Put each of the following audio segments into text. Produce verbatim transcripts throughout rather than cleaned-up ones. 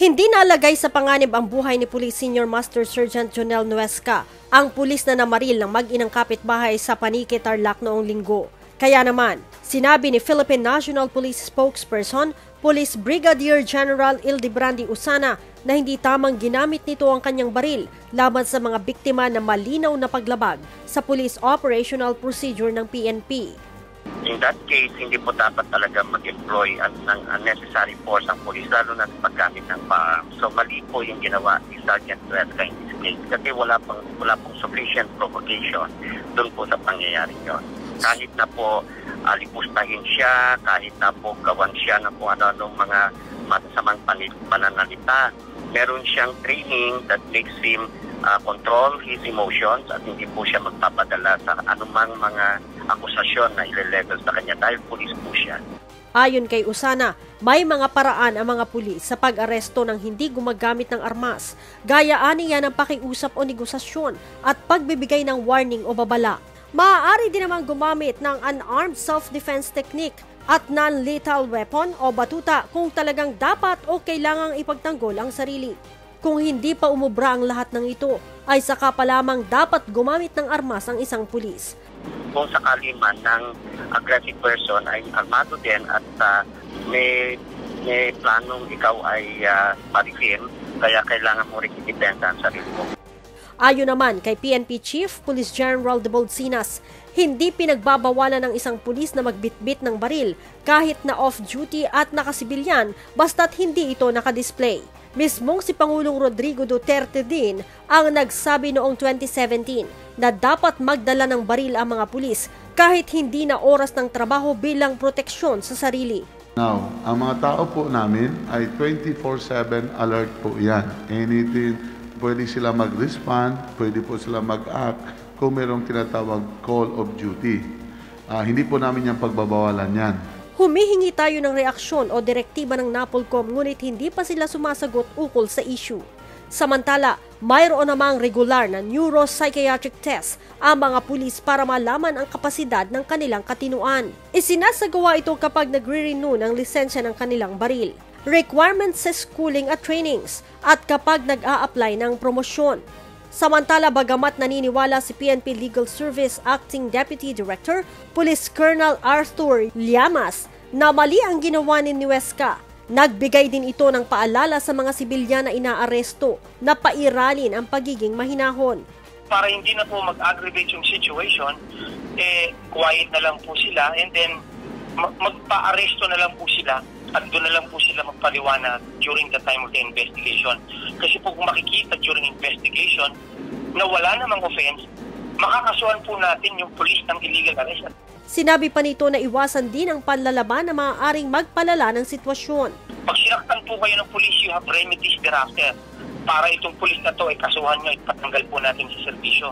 Hindi nalagay sa panganib ang buhay ni Police Senior Master Sergeant Jonel Nuesca, ang pulis na namaril ng mag-inang kapitbahay sa Panique, Tarlac noong linggo. Kaya naman, sinabi ni Philippine National Police Spokesperson, Police Brigadier General Ildebrandi Usana na hindi tamang ginamit nito ang kanyang baril laban sa mga biktima na malinaw na paglabag sa Police Operational Procedure ng P N P. In that case, hindi po dapat talaga mag-employ ng unnecessary force ang police, lalo na sa paggamit ng firearms. So mali po yung ginawa ni Sergeant Nuesca in this case kasi wala pong, wala pong sufficient provocation doon po sa pangyayari yun. Kahit na po uh, lipustahin siya, kahit na po gawan siya ng kung ano-anong mga masasamang pananalita, meron siyang training that makes him uh, control his emotions at hindi po siya magpapadala sa anumang mga akusasyon na ile-level sa kanya dahil pulis po siya. Ayon kay Usana, may mga paraan ang mga pulis sa pag-aresto ng hindi gumagamit ng armas, gaya aniya ng pakiusap o negosasyon at pagbibigay ng warning o babala. Maaari din namang gumamit ng unarmed self-defense technique at non-lethal weapon o batuta kung talagang dapat o kailangang ipagtanggol ang sarili. Kung hindi pa umubra ang lahat ng ito, ay saka pa lamang dapat gumamit ng armas ang isang pulis. Kung sakali man ng aggressive person ay armado din at uh, may, may planong ikaw ay uh, parisin, kaya kailangan mo rin i-depensa ang sarili mo. Ayon naman kay P N P Chief Police General de Bolsinas, hindi pinagbabawalan ng isang pulis na magbitbit ng baril kahit na off-duty at nakasibilyan basta't hindi ito nakadisplay. Mismong si Pangulong Rodrigo Duterte din ang nagsabi noong twenty seventeen na dapat magdala ng baril ang mga pulis kahit hindi na oras ng trabaho bilang proteksyon sa sarili. Now, ang mga tao po namin ay twenty-four seven alert po yan. Anything, pwede sila mag-respond, pwede po sila mag-act kung mayroong tinatawag call of duty. Uh, hindi po namin yung pagbabawalan yan. Humihingi tayo ng reaksyon o direktiba ng NAPOLCOM ngunit hindi pa sila sumasagot ukol sa issue. Samantala, mayroon namang regular na neuropsychiatric test ang mga pulis para malaman ang kapasidad ng kanilang katinuan. Isinasagawa ito kapag nagre-renew ng lisensya ng kanilang baril, requirements sa schooling at trainings, at kapag nag-a-apply ng promosyon. Samantala, bagamat naniniwala si P N P Legal Service Acting Deputy Director, Police Colonel Arthur Llamas, na mali ang ginawa ni Nuesca, nagbigay din ito ng paalala sa mga sibilyan na inaaresto na pairalin ang pagiging mahinahon. Para hindi na po mag-aggravate yung situation, eh, quiet na lang po sila and then magpa-aresto na lang po sila at doon na lang po sila magpaliwanag during the time of the investigation. Kasi po kung makikita during investigation na wala namang offense, makakasuhan po natin yung police ng illegal arrest. Sinabi pa nito na iwasan din ang panlalaban na maaaring magpalala ng sitwasyon. Pag sinaktan po kayo ng police, you have remedies thereafter. Para itong police na to ay kasuhan nyo at patanggal po natin sa serbisyo.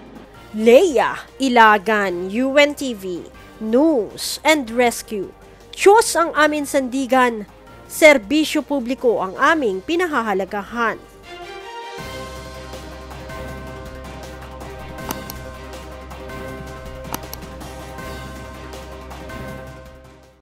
Leia Ilagan, U N T V, News and Rescue. Diyos ang aming sandigan, serbisyo publiko ang aming pinahahalagahan.